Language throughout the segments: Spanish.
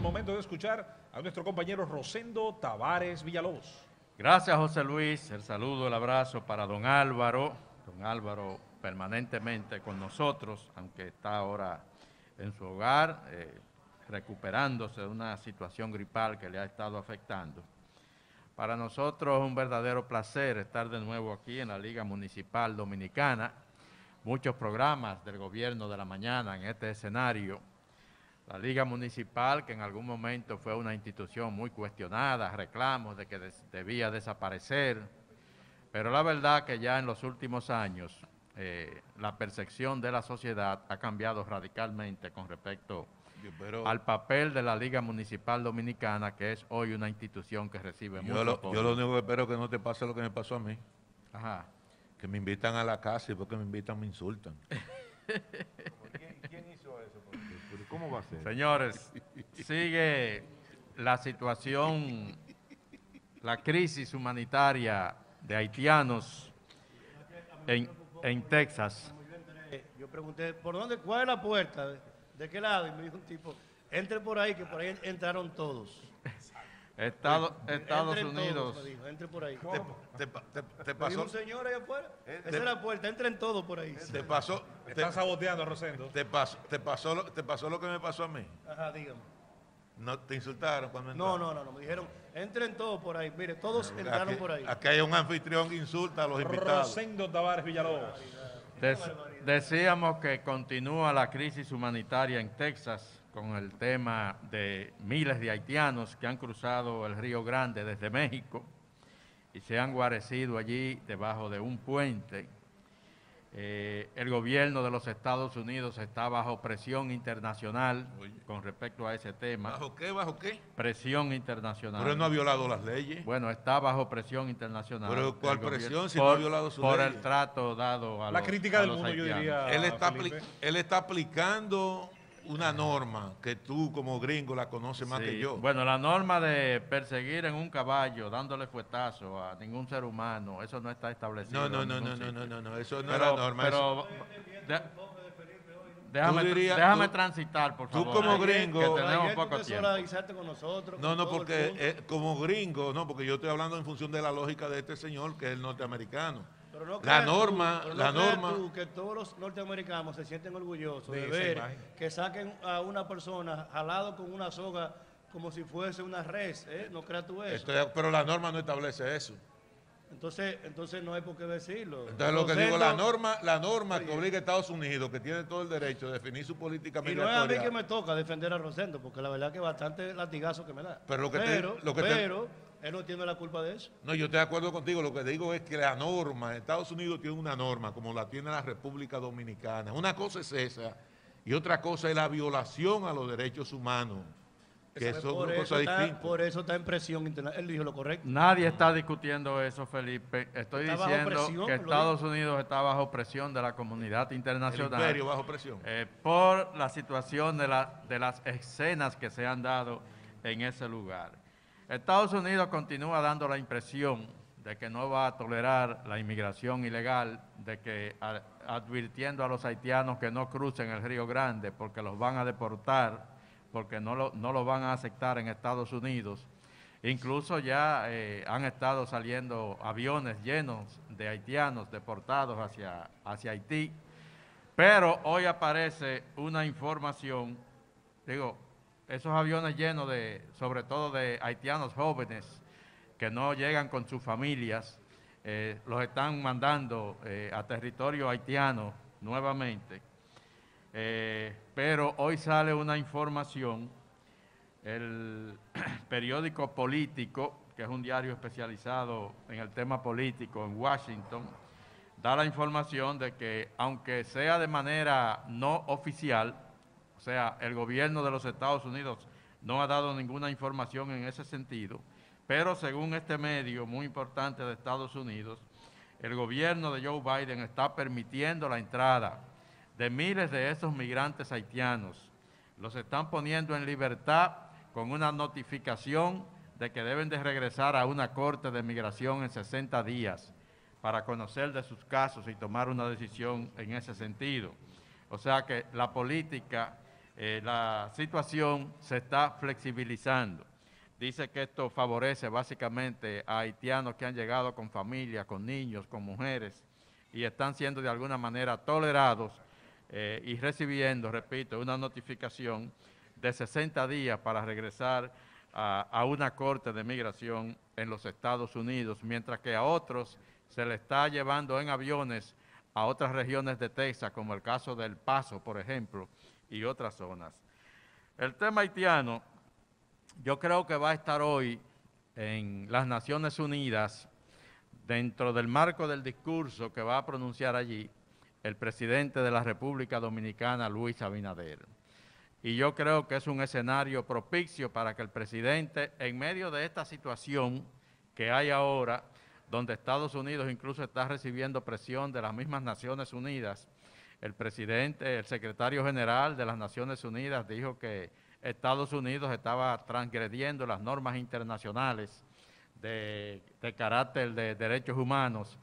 momento de escuchar a nuestro compañero Rosendo Tavares Villalobos. Gracias, José Luis. El saludo, el abrazo para don Álvaro. Don Álvaro permanentemente con nosotros, aunque está ahora en su hogar, recuperándose de una situación gripal que le ha estado afectando. Para nosotros es un verdadero placer estar de nuevo aquí en la Liga Municipal Dominicana. Muchos programas del gobierno de la mañana en este escenario. La Liga Municipal, que en algún momento fue una institución muy cuestionada, reclamos de que debía desaparecer, pero la verdad que ya en los últimos años la percepción de la sociedad ha cambiado radicalmente con respecto al papel de la Liga Municipal Dominicana, que es hoy una institución que recibe mucho apoyo. Yo lo único que espero es que no te pase lo que me pasó a mí. Ajá. Que me invitan a la casa y porque me invitan me insultan. ¿Quién hizo eso? ¿Cómo va a ser? Señores, sigue la situación, la crisis humanitaria de haitianos en Texas. Yo pregunté, ¿por dónde? ¿Cuál es la puerta? ¿De qué lado? Y me dijo un tipo, entre por ahí, que por ahí entraron todos. Estados Entren Unidos. Todos, me dijo, entre por ahí. Te Me pasó, dijo un señor allá afuera. Esa es la puerta, entren todos por ahí. te pasó, Están saboteando a Rosendo. te pasó lo que me pasó a mí. Ajá, dígame. No te insultaron cuando No, entraron. no, me dijeron, entren todos por ahí. Mire, todos entraron Aquí, por ahí. aquí hay un anfitrión que insulta a los invitados. Rosendo Tavares Villalobos. Decíamos que continúa la crisis humanitaria en Texas con el tema de miles de haitianos que han cruzado el Río Grande desde México y se han guarecido allí debajo de un puente. El gobierno de los Estados Unidos está bajo presión internacional con respecto a ese tema. ¿Bajo qué? ¿Bajo qué? Presión internacional. Pero él no ha violado las leyes. Bueno, está bajo presión internacional. Pero ¿cuál El gobierno, presión si no ha violado sus por leyes? el trato dado a La los, crítica a del los mundo, yo haitianos. diría. Felipe. Él está aplicando una norma que tú como gringo la conoces más Sí. que yo. Bueno, la norma de perseguir en un caballo dándole fuetazo a ningún ser humano, eso no está establecido. No, en ningún sitio. eso no Pero, es la norma. pero Tú dirías- déjame tú- transitar, por tú favor. como que gringo- tenemos Ayer poco tú tiempo. solidarizaste con nosotros. No, con no, todo el porque mundo. como gringo, no, porque yo estoy hablando en función de la lógica de este señor, que es el norteamericano. Pero no La creas norma, tú, pero la no creas norma, tú que todos los norteamericanos se sienten orgullosos De de esa ver imagen. que saquen a una persona jalado con una soga como si fuese una res, ¿eh? No creas tú eso. pero la norma no establece eso. Entonces no hay por qué decirlo. Entonces lo que digo, Rosendo, la norma que obliga a Estados Unidos, que tiene todo el derecho de definir su política y no es a mí migratoria. que me toca defender a Rosendo, porque la verdad que bastante latigazo que me da. Pero Él no tiene la culpa de eso. No, yo estoy de acuerdo contigo. Lo que digo es que la norma, Estados Unidos tiene una norma como la tiene la República Dominicana. Una cosa es esa y otra cosa es la violación a los derechos humanos, que son Por dos eso cosas está- distintas. Por eso está en presión internacional. Él dijo lo correcto. Nadie está discutiendo eso, Felipe. Estoy Está bajo diciendo presión, que lo Estados Unidos está bajo presión de la comunidad El internacional. imperio bajo presión. Por la situación de las escenas que se han dado en ese lugar. Estados Unidos continúa dando la impresión de que no va a tolerar la inmigración ilegal, de que advirtiendo a los haitianos que no crucen el Río Grande porque los van a deportar, porque no lo van a aceptar en Estados Unidos. Incluso ya han estado saliendo aviones llenos de haitianos deportados hacia Haití. Pero hoy aparece una información, esos aviones llenos sobre todo de haitianos jóvenes que no llegan con sus familias, los están mandando a territorio haitiano nuevamente. Pero hoy sale una información, el periódico Político, que es un diario especializado en el tema político en Washington, da la información de que aunque sea de manera no oficial, o sea, el gobierno de los Estados Unidos no ha dado ninguna información en ese sentido, pero según este medio muy importante de Estados Unidos, el gobierno de Joe Biden está permitiendo la entrada de miles de esos migrantes haitianos. Los están poniendo en libertad con una notificación de que deben de regresar a una corte de migración en 60 días para conocer de sus casos y tomar una decisión en ese sentido. O sea que la política la situación se está flexibilizando. Dice que esto favorece básicamente a haitianos que han llegado con familia, con niños, con mujeres, y están siendo de alguna manera tolerados y recibiendo, repito, una notificación de 60 días para regresar a una corte de migración en los Estados Unidos, mientras que a otros se le está llevando en aviones a otras regiones de Texas, como el caso del Paso, por ejemplo, y otras zonas. El tema haitiano, yo creo que va a estar hoy en las Naciones Unidas, dentro del marco del discurso que va a pronunciar allí el presidente de la República Dominicana, Luis Abinader. Y yo creo que es un escenario propicio para que el presidente, en medio de esta situación que hay ahora, donde Estados Unidos incluso está recibiendo presión de las mismas Naciones Unidas, el presidente, el secretario general de las Naciones Unidas dijo que Estados Unidos estaba transgrediendo las normas internacionales de carácter de derechos humanos.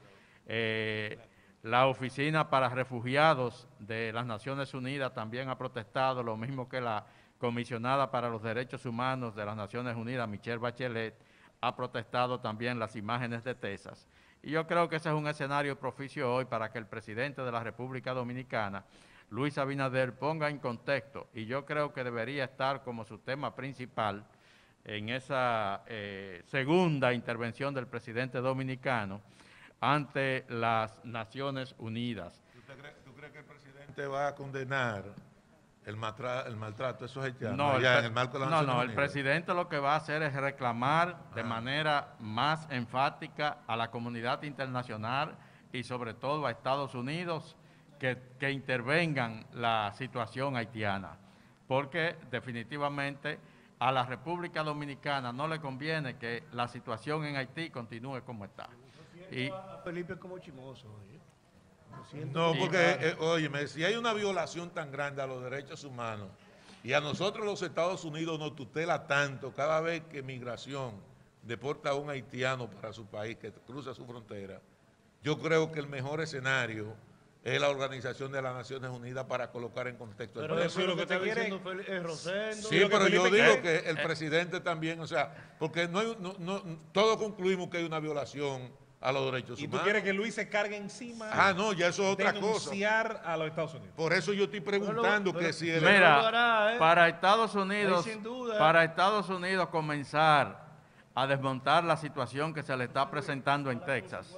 La Oficina para Refugiados de las Naciones Unidas también ha protestado, lo mismo que la Comisionada para los Derechos Humanos de las Naciones Unidas, Michelle Bachelet, ha protestado también las imágenes de Texas. Y yo creo que ese es un escenario propicio hoy para que el presidente de la República Dominicana, Luis Abinader, ponga en contexto, y yo creo que debería estar como su tema principal en esa segunda intervención del presidente dominicano ante las Naciones Unidas. ¿Tú crees que el presidente va a condenar el maltrato de esos haitianos No, allá en el marco de las Naciones el Unidas? presidente lo que va a hacer es reclamar de manera más enfática a la comunidad internacional y sobre todo a Estados Unidos que intervengan la situación haitiana, porque definitivamente a la República Dominicana no le conviene que la situación en Haití continúe como está. Y Felipe como chimoso. No, porque, óyeme, si hay una violación tan grande a los derechos humanos y a nosotros los Estados Unidos nos tutela tanto cada vez que migración deporta a un haitiano para su país, que cruza su frontera, yo creo que el mejor escenario es la Organización de las Naciones Unidas para colocar en contexto el Pero problema. eso es lo que está diciendo Rosendo. Sí, pero yo digo que el presidente también, o sea, porque todos concluimos que hay una violación a los derechos ¿Y humanos. tú quieres que Luis se cargue encima? Ah, no, ya eso es otra cosa. Denunciar a los Estados Unidos. Por eso yo estoy preguntando que si el... mira, para Estados Unidos, sin duda. para Estados Unidos comenzar a desmontar la situación que se le está presentando en Texas,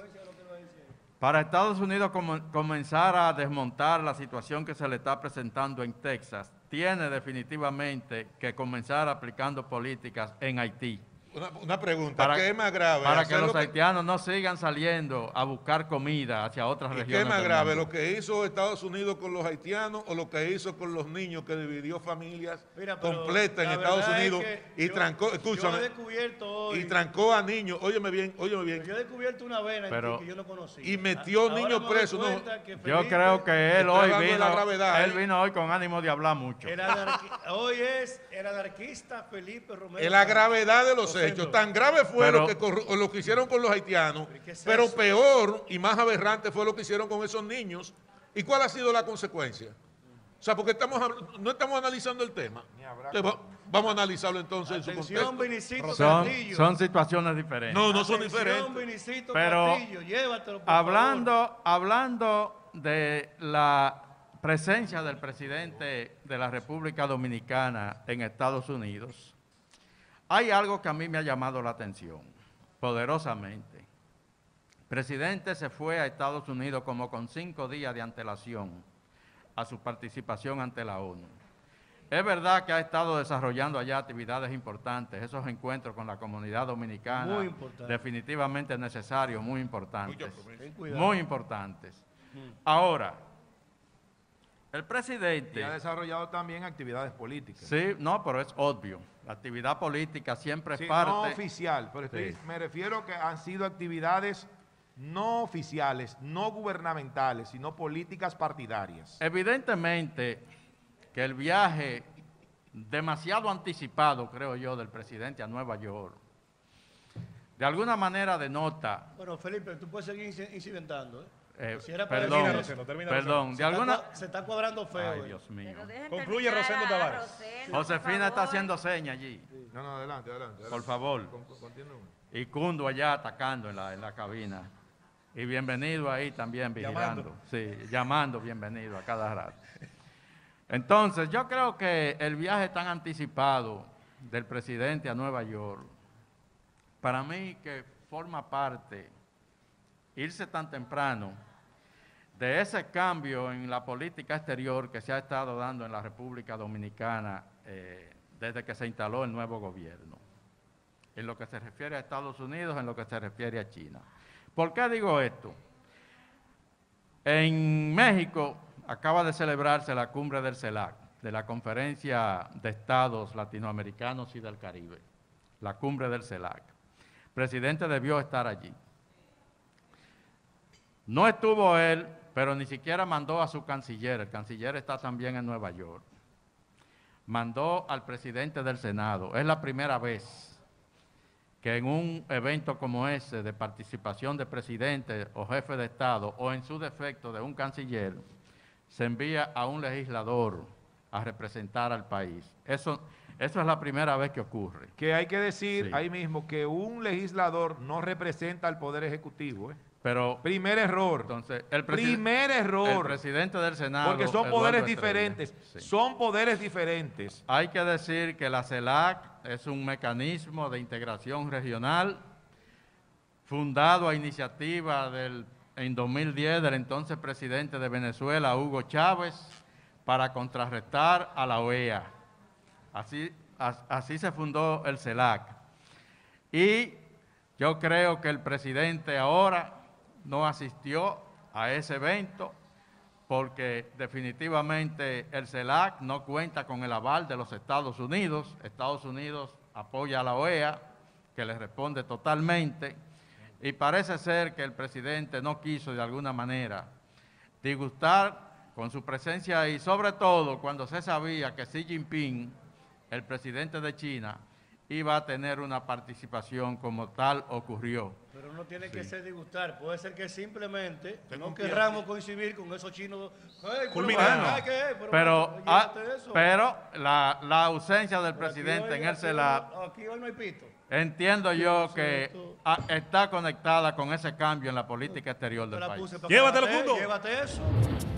para Estados Unidos comenzar a desmontar la situación que se le está presentando en Texas, tiene definitivamente que comenzar aplicando políticas en Haití. Una pregunta, ¿qué es más grave? Para que los haitianos no sigan saliendo a buscar comida hacia otras ¿Y regiones. qué es más del grave, mundo. lo que hizo Estados Unidos con los haitianos o lo que hizo con los niños, que dividió familias completas en Estados Unidos y trancó, escúchame, yo he descubierto hoy, y trancó a niños, óyeme bien, yo he descubierto una vena en ti que yo no conocía. y metió niños presos. No, yo creo que él hoy vino, vino hoy con ánimo de hablar mucho. Hoy es el anarquista Felipe Romero. en la gravedad de los hechos, tan grave fue Pero, lo que hicieron con los haitianos, pero peor y más aberrante fue lo que hicieron con esos niños. ¿Y cuál ha sido la consecuencia? O sea, porque no estamos analizando el tema. Entonces, vamos a analizarlo entonces en su contexto. Vinicito Son situaciones diferentes. No son diferentes. Vinicito Pero Castillo, llévatelo, por hablando de la presencia del presidente de la República Dominicana en Estados Unidos, hay algo que a mí me ha llamado la atención, poderosamente. El presidente se fue a Estados Unidos como con 5 días de antelación a su participación ante la ONU. Es verdad que ha estado desarrollando allá actividades importantes, esos encuentros con la comunidad dominicana, muy importante, definitivamente necesarios, muy importantes. Muy importantes. Ahora, el presidente... Y ha desarrollado también actividades políticas. Sí, no, pero es obvio. La actividad política siempre es Sí, parte... no oficial, pero me refiero que han sido actividades no oficiales, no gubernamentales, sino políticas partidarias. Evidentemente que el viaje demasiado anticipado, creo yo, del presidente a Nueva York, de alguna manera denota... Bueno, Felipe, tú puedes seguir incidentando, ¿eh? Si era para Termina, decir Rosendo, termina, perdón, de alguna... Se está cuadrando feo. Ay, Dios mío. Pero dejen Concluye terminar Rosendo a Tavares. Rosendo, Josefina por está favor. haciendo señas allí. No, adelante, adelante. Por favor. Continúe. Y Cundo allá atacando en la cabina. Y bienvenido ahí también vigilando. Llamando. Sí, llamando bienvenido a cada rato. Entonces, yo creo que el viaje tan anticipado del presidente a Nueva York, para mí que forma parte, irse tan temprano, de ese cambio en la política exterior que se ha estado dando en la República Dominicana desde que se instaló el nuevo gobierno, en lo que se refiere a Estados Unidos, en lo que se refiere a China. ¿Por qué digo esto? En México acaba de celebrarse la cumbre del CELAC, de la Conferencia de Estados Latinoamericanos y del Caribe, la cumbre del CELAC. El presidente debió estar allí. No estuvo él, pero ni siquiera mandó a su canciller. El canciller está también en Nueva York. Mandó al presidente del Senado. Es la primera vez que en un evento como ese, de participación de presidente o jefe de Estado, o en su defecto de un canciller, se envía a un legislador a representar al país. Eso es la primera vez que ocurre. Que hay que decir Sí. ahí mismo que un legislador no representa al Poder Ejecutivo. Pero, Primer error. entonces, Primer el error. presidente del Senado... Porque son Eduardo poderes Estrella, diferentes. sí. Son poderes diferentes. Hay que decir que la CELAC es un mecanismo de integración regional fundado a iniciativa en 2010 del entonces presidente de Venezuela, Hugo Chávez, para contrarrestar a la OEA. Así se fundó el CELAC. Y yo creo que el presidente ahora no asistió a ese evento porque definitivamente el CELAC no cuenta con el aval de los Estados Unidos. Estados Unidos apoya a la OEA, que le responde totalmente, y parece ser que el presidente no quiso de alguna manera disgustar con su presencia ahí, sobre todo cuando se sabía que Xi Jinping, el presidente de China, iba a tener una participación como tal ocurrió. Pero no tiene que ser disgustar, puede ser que simplemente Tengo no un pie querramos coincdir con esos chinos. Culminando. Pero pero la ausencia del presidente en el CELAC, Aquí hoy no hay pito. entiendo yo Sí, que esto- está conectada con ese cambio en la política exterior del Te la país. puse para Llévatelo, que la Cundo. Llévate eso.